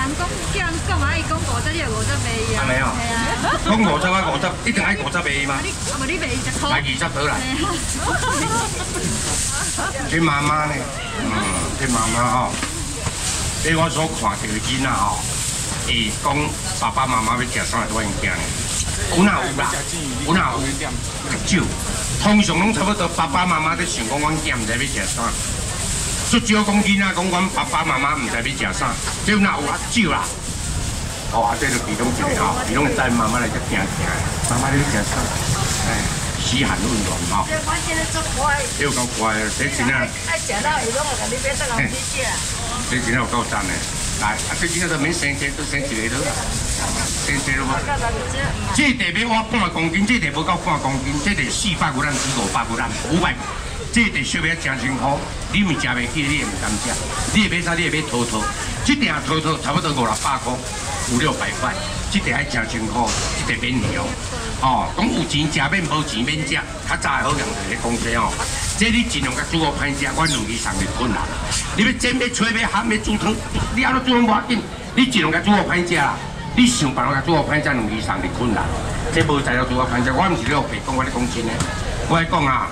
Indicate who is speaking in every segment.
Speaker 1: 人讲叫人讲啊，伊讲50，你就50卖伊啊。
Speaker 2: 安尼哦。
Speaker 1: 系啊。
Speaker 2: 讲50啊50，一定爱50卖吗？
Speaker 1: 无你卖20块。
Speaker 2: 来20倒来。这妈妈呢？这妈妈吼，在我所看到的囡仔吼，会讲爸爸妈妈要食啥都物件呢？有哪有啦？有哪有？较少。通常拢差不多爸爸妈妈在想讲，阮囝唔知要食啥。足少讲囡仔讲，阮爸爸妈妈唔知要食啥，这哪有啊？少啦。哦，啊，这就其中一个吼，其中带妈妈来才惊惊的。妈妈你要食啥？哎，嘘寒问暖吼。
Speaker 3: 这我今日做乖。
Speaker 2: 你有够乖的，这真啊。
Speaker 3: 爱食到伊拢会甲你买倒来去食。
Speaker 2: 这真有够赞的。来，啊，这真啊都免生这，都生一个了。生这了无？这地要我半公斤，这地无到半公斤，这地400几人至500几人，500。这地小要真辛苦，你咪食袂起，你也唔敢食。你会买啥？你会买套套，这地套套差不多500-600块，500-600块。这地还真辛苦，这地免钱哦。哦，讲有钱食免，无钱免食。较早的好人就是讲这哦，这你尽量甲煮好歹食，我2日3日困难。你要煎要吹要烘要煮汤，你安怎煮拢无要紧，你尽量甲煮好歹食啦。你想办法甲煮好歹食，2日3日困难。这无材料煮好歹食，我毋是咧白讲，我咧讲真诶。我来讲啊。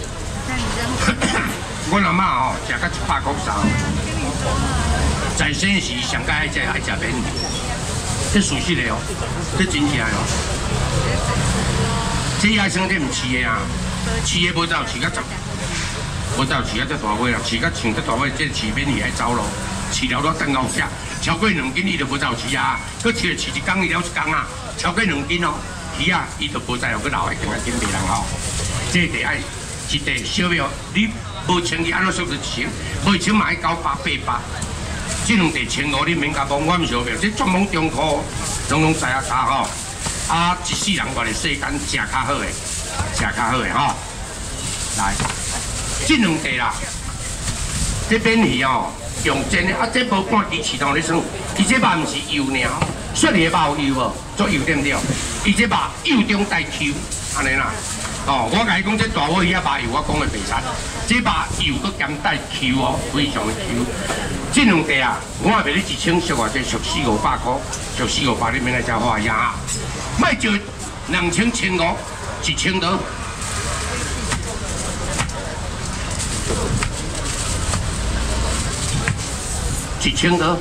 Speaker 2: 阮阿嬷吼食到100块3，在生时上介爱食免鱼，这属实的哦，这真正哦。这野生这毋饲的啊，饲的无走饲到10，无走饲到这大尾啊，饲到像这大尾，这饲免鱼爱走咯，饲了我等后食，超过2斤伊就无走饲啊，佮饲一工伊了1工啊，超过2斤哦，鱼啊伊就无再互佮留的，更加紧袂人吼，这得爱。一地小庙，你无清气安怎算得清？袂清嘛爱900、800，这2地1500你免甲讲，我毋小庙，这专门中科，拢知影查吼。啊，一世人活的世间食较好的，食较好的吼。来，这2地啦，这免鱼哦，用煎的啊，这无半支豉糖咧算，伊这肉毋是油尔，雪梨的肉有油无？足油对唔对？伊这肉油中带 Q， 安尼啦。哦，我甲你讲，这大尾鱼啊，肉油我讲的袂差，这肉油佮兼带 Q 哦，非常的 Q。这2地啊，我也袂你1千俗偌济，俗400-500块，俗400-500你免来遮花样啊。卖就2000-1500，1000多。1000多。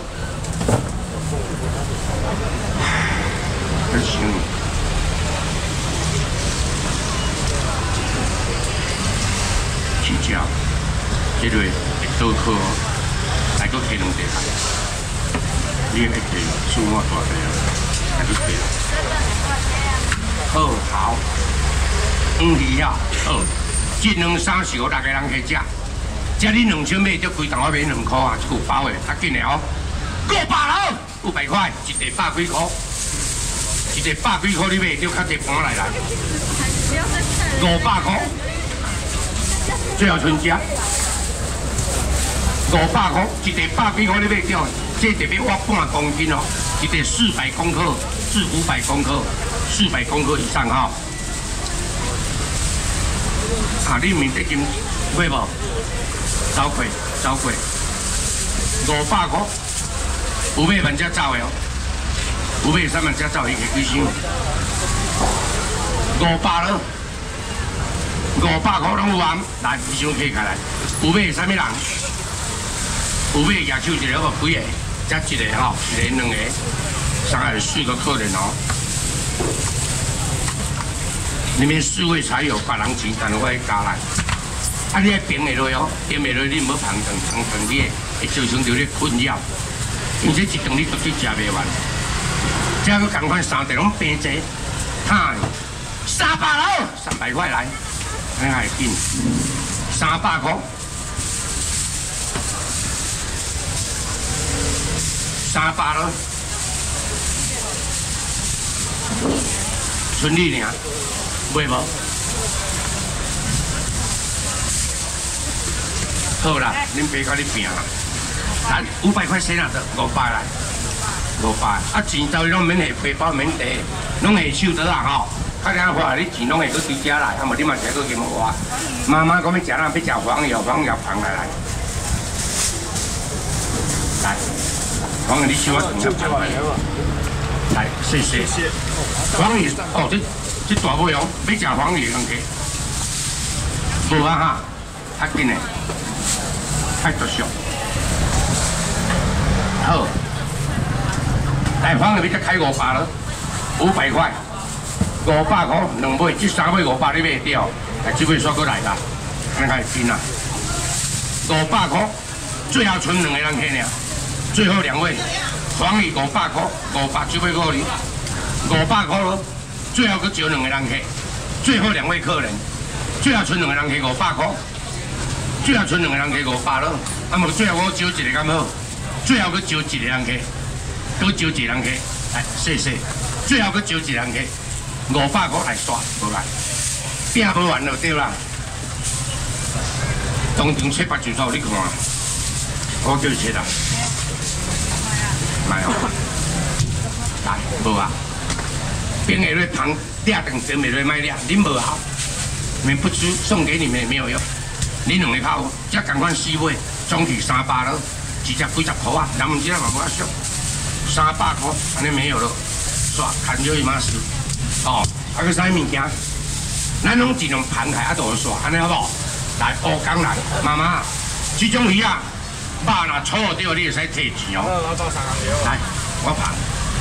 Speaker 2: 真行。叫，这个刀科来个开2地来，你会开数我大地啊，来个开。好，鱼啊，好，这2、3、4、5、6个人去食，这你2000买，就规档我买2块啊，这有包的，较紧的哦。500了，500块，一地100几块，一地100几块你买，就较济盘来啦。500块。最后存家500块，一地100几块你买掉，这特别我半公斤哦，一地400公克至500公克，400公克以上哈。啊，你明得金买无？走过，500块，有买万只走的哦，有买3万只走，伊个几箱？500了。500块拢有啊！来，医生起开来，有买啥物人？有买野手一个哦，几个？才一个吼，一个2个，3个4个客人哦。你们4位才有别人钱，但我会加来。啊，你爱平下落哦，平下落你唔好捧饭，你会造成着你困扰。因这一顿你绝对食袂完。这个共款3地拢平济，哈，300了，300块来。你还紧，300块，300咯，剩你尔，买无？好啦，恁爸甲你拼啦，咱500块先啦，得500来，500，啊钱到拢免下背包免地，拢下手得啦吼。较听话，你钱拢会搁追加来，啊无你嘛是搁金花。妈妈讲要食啥？要食黄油，放来。来， 黄鱼你小我等下讲。来，谢谢。黄鱼哦，这大尾哦，要食黄鱼人客。无啊哈，较紧的，太特殊。好，来黄鱼要才开500了，500块，500块两尾，这3尾500你买得掉，来这尾刷过来啦，你看紧啦，500块，最后剩2个人客呢，最后2位，黄鱼500块，500这尾过你，500块咯，最后佮招2个人客，最后2位客人。最后剩2个人客500块，最后剩2个人客500咯。啊，无最后我招一个敢好？最后佮招一个人客，佮招一个人客，来谢谢。最后佮招一个人客500块来刷，无啦，拼无完就对啦。当场切8就数，你看，我叫切啦，来哦，来无啊？冰下来旁抓长针下来卖抓，恁无好。面不出送给你们也没有用，你2个泡，才同款4尾，总体300了，一只几十块啊，咱们这嘛无法俗，300块，安尼没有了，煞看就伊妈死，哦，啊个啥物件，咱拢尽量盘开啊，都煞，安尼好不好？来，乌江来，妈妈，这种鱼啊，肉若错掉，你会使摕钱哦。来，我盘。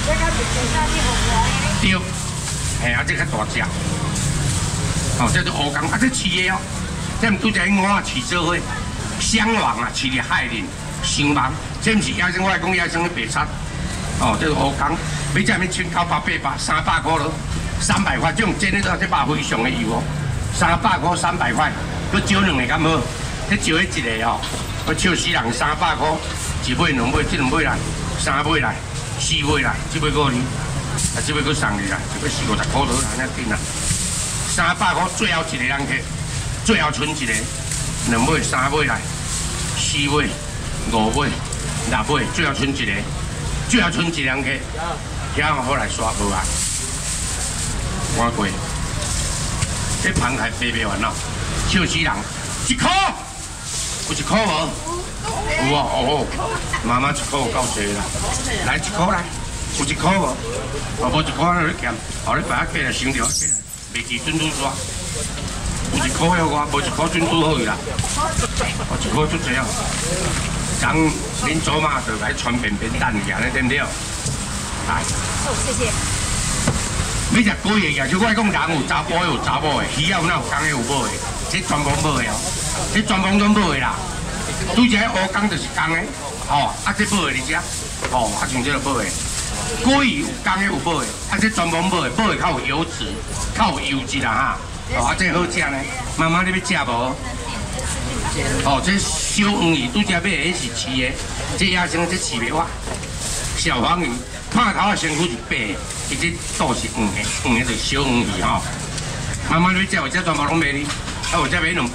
Speaker 2: 对，嘿啊，这较大只。哦，这是乌江，啊，这饲的哦，这毋拄只蚵仔饲做伙，双网啊，饲伫海里，双网，这毋是野生，我来讲野生的白鲳。哦，这是乌江，要这面1900、800、300块咯，300块，这种真的都这肉非常的油哦，300块、300块，佮招2个敢好？迄招迄一个哦，佮笑死人300块，一尾2尾，这2尾来，3尾来，4尾来，这尾过你，啊，这尾佮送你来，这尾40、50块多，安尼紧啦。300块，最后一个人客，最后剩一个，2尾、3尾来，4尾、5尾、6尾，最后剩一个，最后剩一个人客，遐好来刷无啊？我过，这盘还卖袂完咯，笑死人，1块，有1块无？有啊，哦，妈妈1块有够济啦，来1块来，有1块无？哦，无1块你减，后你摆起来省着起来。袂记准拄煞，有1块的我，无1块准拄好伊啦。哦，1块足济啊！讲恁祖妈就来传便便蛋去，安尼对不对？来，
Speaker 1: 好，谢谢。
Speaker 2: 要食贵的，也就我讲人有查甫的有查某的，鱼啊有哪有公的有母的，这全部母的哦，这全部拢母的啦。拄只乌公就是公的，哦，啊这母的你食，哦，啊像这个母的。鲑鱼有公的有母的，啊这全部母的，母的较有油脂，较有油脂啦哈。哦，啊这好食呢。妈妈你要食无？哦，这小黄鱼拄只买的是饲的，这野生这饲袂活。小黄鱼拍头的身躯是白的，伊这肚是黄的，黄的就是小黄鱼吼。妈妈你要食，有这全部拢卖你，啊有这卖200。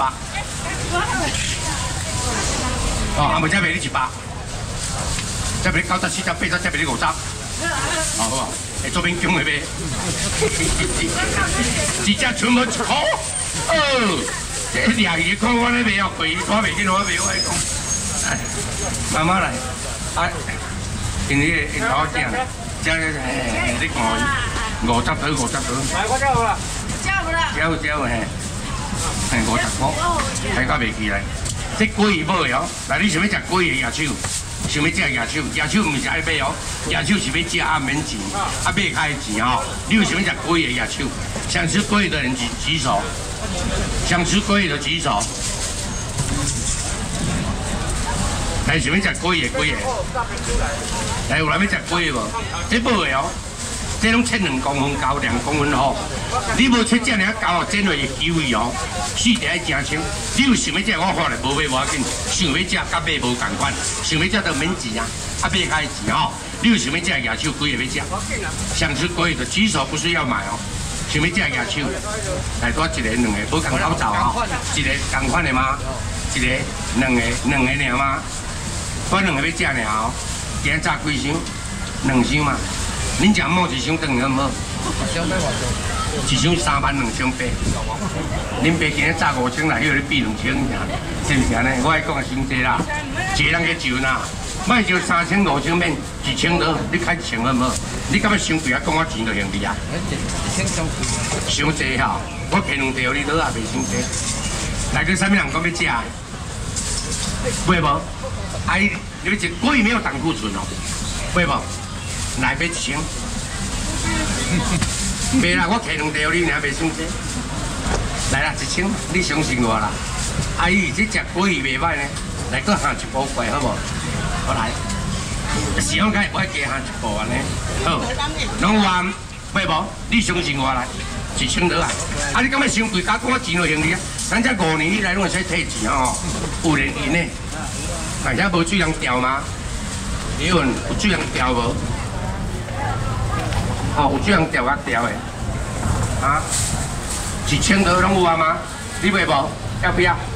Speaker 2: 哦，啊无这卖你100，这卖你90、40、80，这卖你50。好不好？会做免强的呗，一只全部1块。哦，这掠鱼看我咧卖哦，贵我袂紧，我卖我讲。哎，慢慢来，啊，因为因头囝，这你看50多，50多。来，我交啦。交嘿，50块，睇甲袂起来。这鲑鱼买哦，来你想要食鲑鱼野手？想要食野手，野手唔是爱买哦，野手是要食啊免钱，啊买开钱哦。你有想要食贵的野手，想吃贵的人举手，想吃贵的举手。来，想要食贵的，来，有人要食贵的无？这买的哦，这拢切2公分厚，2公分厚。你无切这尔厚哦，煎落会丢去哦。四地爱真清，你有想要食，我看咧无买无要紧。想要食，甲买无共款。想要食就免钱啊，啊买开钱哦。你有想要食野手，贵的要食。想吃贵的举手，不是要买哦。想要食野手，来多一个、2个，无共口罩哦。一个共款的吗？一个、2个尔吗？我2个要食尔哦。今日炸几箱？2箱嘛。恁食某1箱等于好？1箱32000，28000。恁爸今日炸5000来，迄个你比2000尔，是毋是安尼？我爱讲的伤济啦，一个人去就啦， 卖就3000、5000免，1000多，你开1000好唔好？你敢要伤贵啊？讲我钱就行你啊？伤济吼，我骗2条你倒也袂伤济。来个啥物人讲要食？买无？阿姨，你要食贵没有胆固醇哦，买无？来买1000。袂啦，我骗2条你，尔袂伤济。来啦，1000，你相信我啦。阿姨，这只果鱼袂歹呢，来搁下1包过好无？我来，时间该我加下1包安尼，好，拢有啊，买无？你相信我来，1000多啊！啊，你敢要伤贵？甲我钱就行你啊！咱这5年以来拢会使退钱哦，5年以内。而且无水人调吗？你问有水人调无？哦，有水人调甲调的，啊，1000多拢有啊吗？你买无？要不要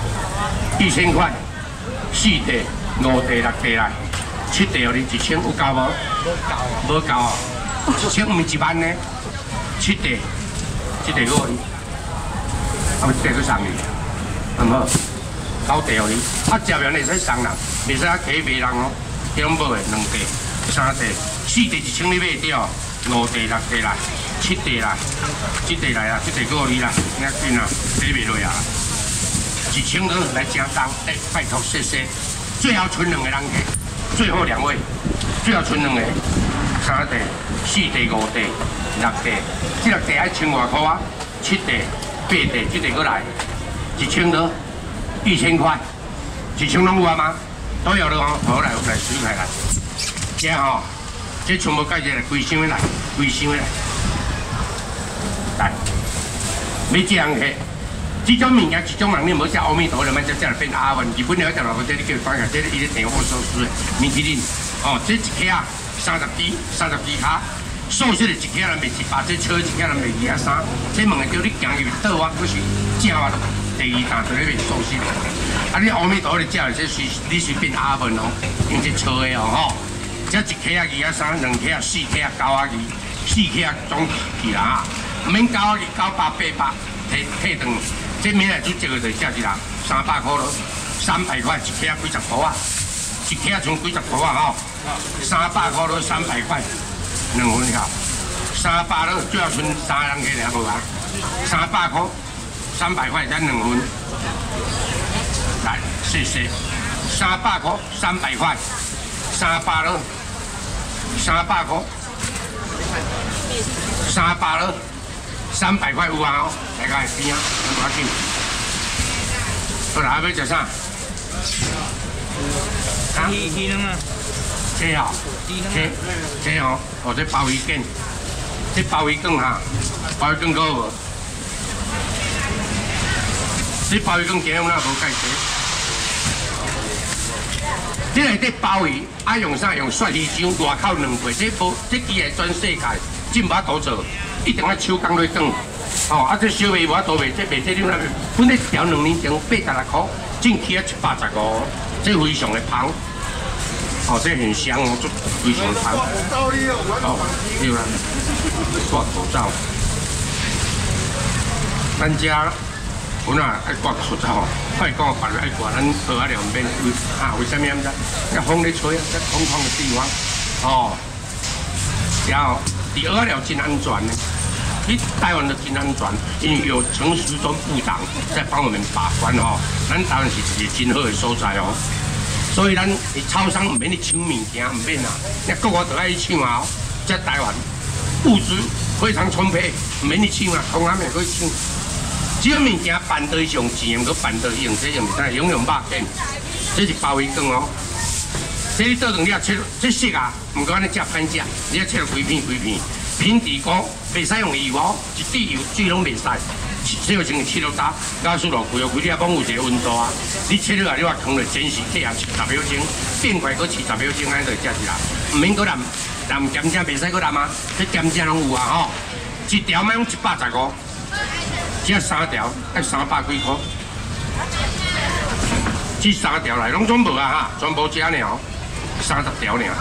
Speaker 2: ？1000块，4地、5地、6地来，7地哦，你1000有够无？无够哦，1000唔是1万呢，7地，7地我你，啊，1地去送你，好唔好？9地哦你，啊，食完会使送人，袂使啊起卖人哦，迄拢无的2地、3地、4地1000你买掉，5地、6地来，7地来，7地来啦，7地我你啦，你紧啊，买袂落啊。1000多来加当，哎，拜托谢谢。最后剩2个人客，最后2位，最后剩2个，3地、4地、5地、6地，这6地爱1000外块啊，7地、8地，这地过来，1000多，1000块，1000拢有啊吗？都有了哦，好来水开来，这吼，这全部介绍来，规箱的来，规箱的来，来，要这样客。这种物件，这种人你无食阿弥陀佛，慢慢才变阿文。日本有一条老婆仔，你叫伊讲下，这伊咧订我寿司的米其林。哦，这一克啊，30支卡，寿司的一克人卖18，这车一克人卖23。这问个叫你行入倒啊，可是正啊，第2档就咧卖寿司。啊，你阿弥陀佛你食的这你是变阿文哦，用这车的哦吼。这一克啊23，2克啊4克啊9啊2，4克啊总起啦，唔免9啊2、98、800，退转。这明来煮这个就价一人300块咯，300块一克几十块啊，一克剩几十块啊吼，300块咯300块，2份了，300咯最后剩3人客了无啊，300块300块才2份，来谢谢，300块300块，300咯300块，300咯。300块有啊哦，大家边啊，唔要紧。好啦，要食啥？
Speaker 4: 鱼卵啊，
Speaker 2: 这哦，这哦，哦这鲍鱼卷，这鲍鱼卷哈，鲍鱼卷够无？这鲍鱼卷今日我哪无介绍？这内底鲍鱼爱用啥？用雪鱼浆外口2倍，这无这机会全世界真无法度做。一定要手工来卷，哦，啊，这小卖无法度卖，这卖这种那本来一条2年前86块，正起啊115，这非常的香，哦，这很香哦，这非常香。哦，对啦，挂口罩，咱家本来爱挂口罩，快讲别人爱挂，咱喝啊两边啊，为什么样子？这风咧吹，这空旷的地方，哦，然后。第2条真安全呢，你台湾都真安全，因为有陈时中部长在帮我们把关哦。咱台湾是一个真好的所在哦，所以咱超商唔免去抢物件，唔免啦，那个个都爱去抢啊！在台湾物资非常充沛，唔免去抢啊，通常袂去抢。只要物件办得上钱，唔过办得用，这就唔得，永远肉片，这是鲍鱼羹哦。这你倒转你也切，这色啊，唔过安尼食歹食，你要切了规片，平底锅袂使用油哦，一滴油水拢袂使，洗好先切落打，加速落开哦，开你也讲有一个温度啊，你切落来你话放落煎时计啊，10秒钟，变快搁10秒钟，安尼就食一啦，唔免搁淋咸正袂使搁淋啊，这咸正拢有啊吼，一条卖用115，只3条要300几块，这3条来拢总无啊哈，全部加了。30条尔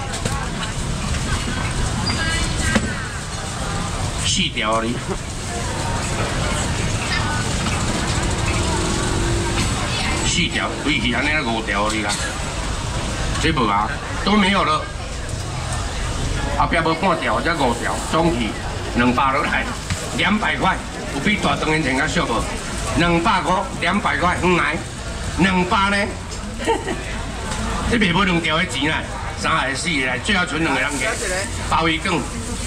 Speaker 2: ，4条哩，4条，规起安尼5条哩啦这无啊，都没有了。后壁无半条或者5条，总去200落来，200块，有比大肠圆田较俗无？200块，200块，远来，200呢？这卖无2条的钱啦，3个4个来，最后剩2个人给鲍鱼羹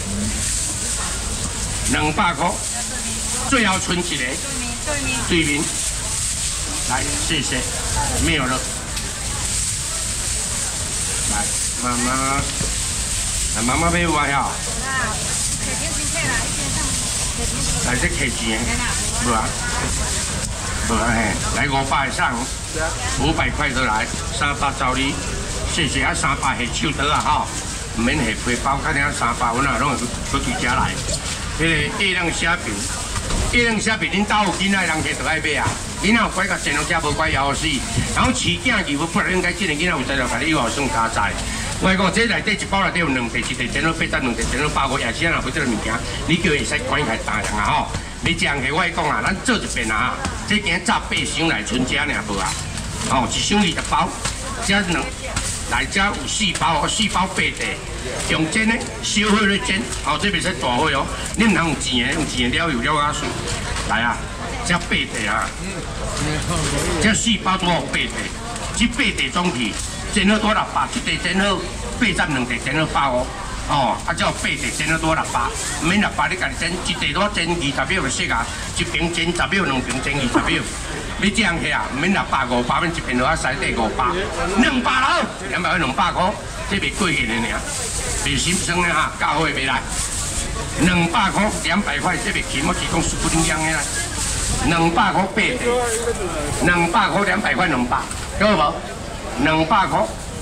Speaker 2: ，200块，最后剩1个对面，来谢谢，没有了。 来，妈妈要我呀。来这客钱，无啊，无啊嘿，来500上，500块都来，300找你，谢谢啊300下手刀啊吼，唔免下皮包，看听300阮啊拢会去家来。迄个叶亮虾饼，叶亮虾饼恁兜有囡仔人摕就爱买啊。 囡仔有拐甲钱，遮无拐枵死，然后饲囝义务不然应该这个囡仔有才调，甲你以后算加载。我讲这内底一包内底有2袋，1袋钱了800，2袋钱了800，夜时啊若不这个物件，你叫伊使管开大人啊吼。你这样个我讲啊，咱做一遍啊，这件炸8箱来存遮尔无啊，哦，1箱20包，遮来遮有4包哦，4包8袋，用煎的，小火咧煎，哦，这袂使大火哦，你唔通有钱的，有钱的了油了啊水，来啊，遮8袋啊。 这4包都有8袋，这8袋总去煎好多600，1袋煎好800，2袋煎好150。哦，啊，这有8袋煎好多600，唔免600你家己煎，1袋多煎20秒就熟啊，1瓶煎10秒，2瓶煎20秒。你这样去啊，唔免600、500，免1瓶落啊西底500，200咯，200块200块，这袂过瘾的尔，袂心酸的哈，教会袂来，200块200块，这袂起，我只讲输不灵样的啦。 200块8袋，200块200块200，够无？200块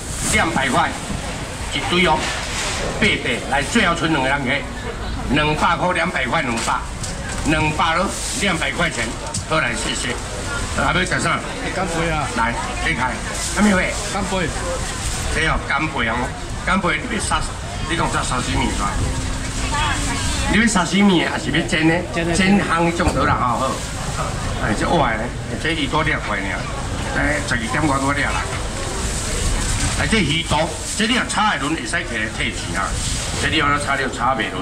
Speaker 2: 200块一堆哦，8袋来最后剩2个人给，200块200块200，200咯200块钱，好来谢谢。还要食啥？
Speaker 4: 干杯啊！
Speaker 2: 来，你开，还没会？
Speaker 4: 干杯。
Speaker 2: 这哦，干杯哦，干杯你别杀，你讲啥沙西米是吧？你要沙西米还是要煎呢？煎烘迄种好啦，好。 哎，这碗呢，这鱼多2块呢，哎，12点外多了啦。哎，这鱼多，这你若炒的轮会使起来退钱啊。这你要炒了炒袂轮。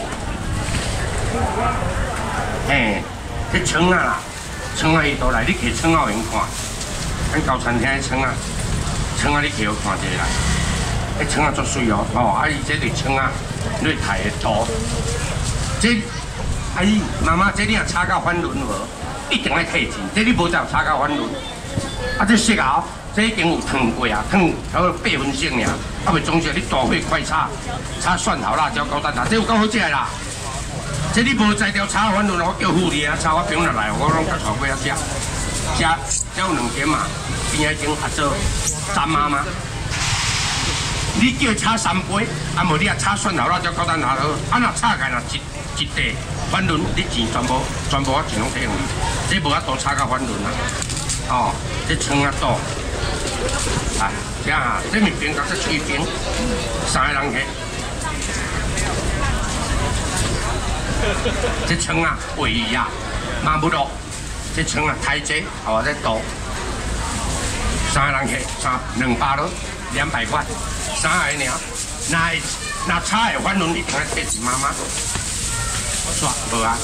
Speaker 2: 嘿，这葱啊啦，葱啊鱼多来，你摕葱啊有用看。咱高餐厅的葱啊，葱啊你摕好看一下啦。哎，葱啊足水哦，哦，啊伊这个葱啊，你刣的多。这。 阿姨，妈妈，这你若炒到翻轮无？一定爱退钱。这你无就炒到翻轮。啊，这熟啊，这已经有烫过啊，烫差不多8分熟尔。啊，袂总是你大火快炒，炒蒜头、辣椒、高蛋挞，这有够好食啦。这你无才调炒翻轮，我叫妇女啊炒，我平落来，我拢甲炒过啊食。这有2间嘛，边仔间合作詹妈妈。你叫炒3杯，啊无你啊炒蒜头、辣椒、高蛋挞好，啊若炒开若一袋。 翻轮，你钱全部我钱拢摕用去，这无法度炒到翻轮啊！哦，这葱啊多，啊，这啊，这面饼甲这脆饼，3个人吃。这葱啊，鲔鱼啊，麻不多，这葱啊太济，好再多。3个人吃，200咯，200块，3个尔。那炒的翻轮一定要摕钱妈妈。 是吧？无啊。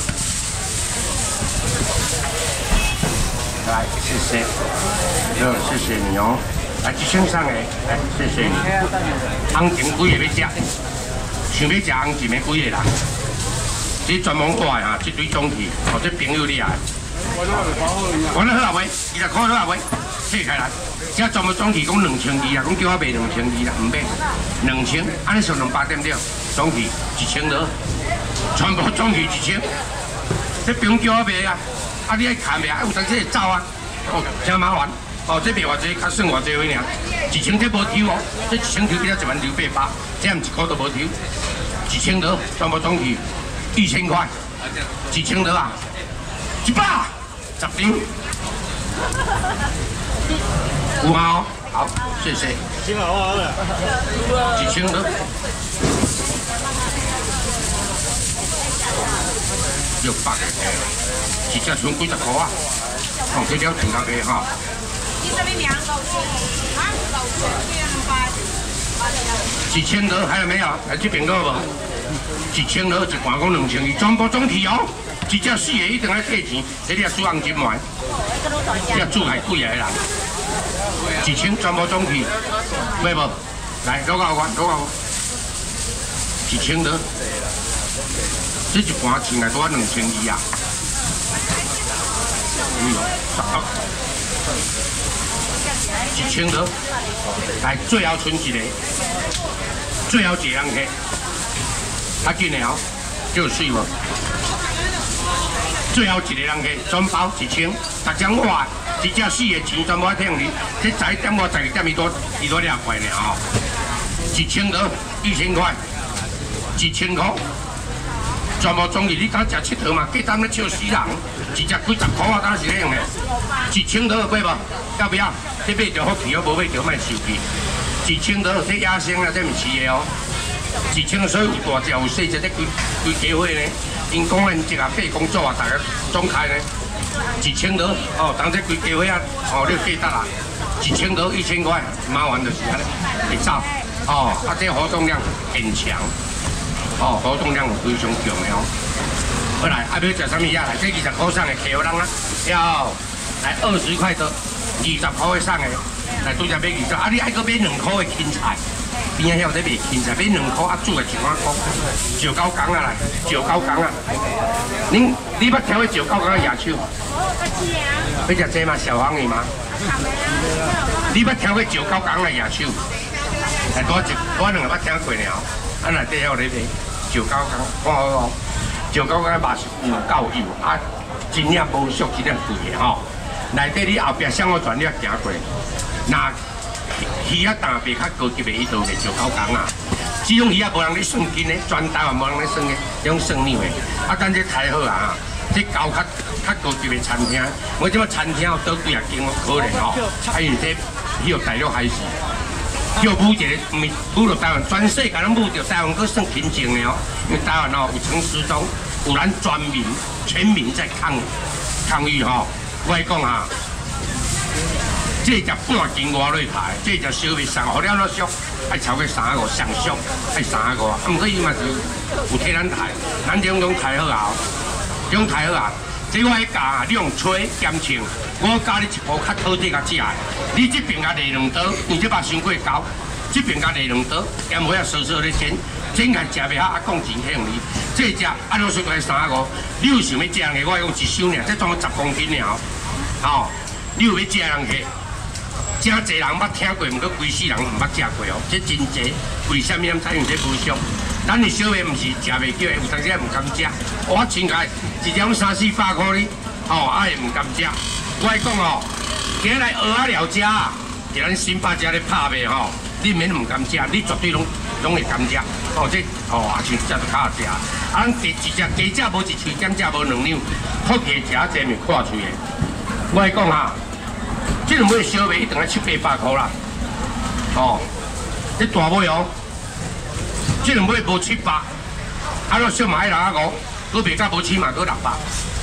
Speaker 2: 来，谢谢，谢谢你哦。来，1000上诶，来，谢谢你。红情几个要食？想要食红情的几个人？这专门带啊，一堆种去，哦，这朋友你来。我那好啊袂，20块好啊袂，切开来。这专门种去讲2200啊，讲叫我卖2200啦，唔卖2000，安尼算200点了，种去1000多。 全部总去1000，这不用叫我卖啊！啊，你爱看卖啊，有当时会走啊，哦，真麻烦。哦，这卖偌济，较算偌济位尔，1000这无抽哦，这1000抽比较12800，这样1块都无抽，1000多全部总去1000块，1000多啊，100，10张，有啊，好，谢谢。挺好啊，1000多。 600个，一只剩几10块啊？哦，这了挺高个哈。你这边250啊？250，200。 1000多，还有没有？来这边个无？1000多一罐讲2200，全部总体哦。一只死的一定要退钱，这里输红金丸，这煮还贵的啦。1000全部总体，买无？来，攞到我，1000多，这一罐钱来多2200啊。1000多，来最后剩一个，最后一个人客，较紧的哦，叫水无？最后一个人客全包1000，大家我一只死的钱全部听你，这11点我12点伊多2块呢哦，1000多1000块，1000块。全部总去，你敢食佚佗嘛？计单咧笑死人，一只几10块啊，敢是那样的？1000多买无？要不要？这买着好气哦，无买着卖受气。1000多这野生啊，这唔是的哦。1000所以有大只有细只，这规家伙呢。因讲咱这个八工作啊，大家总开呢，1000多哦，当这规家伙啊，哦，你记得啦，1000多1000块，麻烦就是安尼会走哦，啊，这活动量很强。哦，活动量非常强的哦。好来，还要食什么呀？来，这20块送的客人啊，要来20块的，20块的送的，来拄只买20，啊，你爱搁买2块的芹菜，边仔遐有在卖芹菜，买2块啊，煮的1碗公，石膏缸啊来，石膏缸啊，你捌挑过石膏缸的野手？要食这吗？小黄鱼吗？你捌挑过石膏缸的野手？来，我2个捌听过了，啊内底还有咧卖。石膏缸，看好哦，石膏缸肉是有够油，啊，真正无俗，真正贵的吼。内底你后壁向我传你也行过，那鱼仔淡白较高级的，伊就卖石膏缸啊。这种鱼仔无人咧算斤的，全台湾无人咧算的，这种算量的。啊，等这太好啊，这高较高级的餐厅，我即摆餐厅有倒几啊间可能吼，啊因为这迄个大陆海事。叫母一个，唔是母到台湾，全世界拢母到台湾，佫算平静的哦。因为台湾哦有陈时中，有咱全民在抗议吼。我来讲啊，这只半斤外落台，这只小米上好了那俗，爱超过35，上俗爱35啊。毋过伊嘛是有替咱抬，咱这种抬好啊，这种抬好啊。这我教啊，你用吹兼称，我教你一步较讨地甲食的。你这边甲下2刀，你这把伤过高，这边甲下2刀，盐花啊稍稍咧煎，煎开食袂好啊，讲钱向你。这只按照说来35，你有想要食的，我讲一箱尔，这总10公斤尔哦。你有要食人客，真侪人捌听过，毋过规世人毋捌食过哦。这真济，为什么咱采用这无俗？咱的小妹毋是食袂叫的，有当时也毋敢食。我亲家一点3、400块哩，哦，啊也毋敢食。我讲哦，今日来蚵仔寮食啊，伫咱新北遮咧拍卖吼，你免毋敢食，你绝对拢会敢食。哦，这哦啊像这都较食，啊咱一只加只无一喙，减只无2两，好起食啊济咪看喙的。我讲啊，这两尾小妹一定要700、800块啦。哦，这大尾哦。这两尾无700，啊，若小买600，佮卖到无起码佮600。